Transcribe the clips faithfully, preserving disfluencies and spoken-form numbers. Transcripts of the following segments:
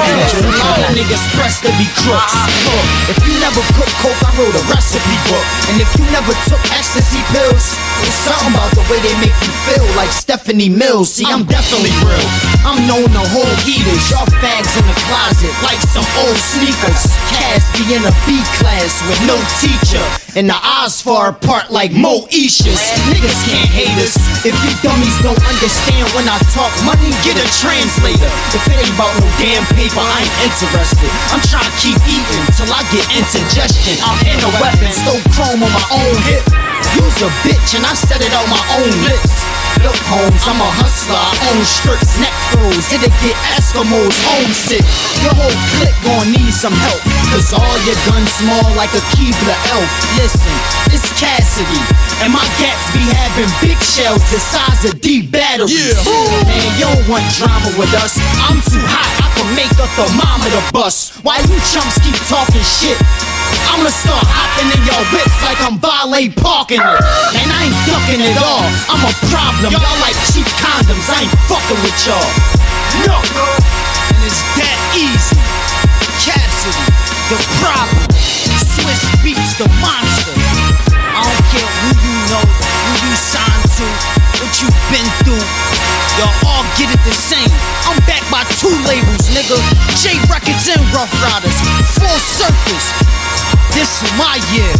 All niggas pressed to be crooks. Look, if you never cook coke, I wrote a recipe book. And if you never took ecstasy pills, it's something about the way they make you feel like Stephanie Mills. See, I'm definitely real. I'm known to hold heaters. Y'all fags in the closet like some old sneakers. Cass be in a B class with no teacher, and the eyes far apart like Moesha's. Niggas can't hate us. If you dummies don't understand when I talk money, get a translator. If it ain't about no damn paper, I ain't interested. I'm trying to keep eating till I get indigestion. I'm in a weapon, stole chrome on my own hip. You's a bitch and I said it on my own lips. Look, Holmes, I'm a hustler, I own strips, neck froze, it'll get Eskimos homesick. Your whole clique gon' need some help, cause all your guns small like a Keebler elf. Listen, it's Cassidy, and my gats be having big shells the size of D batteries. Yeah. Man, you don't want drama with us, I'm too hot, I can make a thermometer bust. Why you chumps keep talking shit? I'ma start hopping in your whips like I'm valet parking it. And I ain't ducking it all, I'm a problem. Y'all like cheap condoms, I ain't fucking with y'all. No, and it's that easy. Cassidy, the problem. Swiss Beats, the monster. I don't care who you know, who you signed to, what you been through. Y'all all get it the same. I'm backed by two labels, nigga. J Records and Rough Riders. Full circus. This is my year.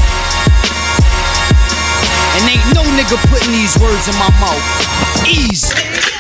And ain't no nigga putting these words in my mouth. Easy.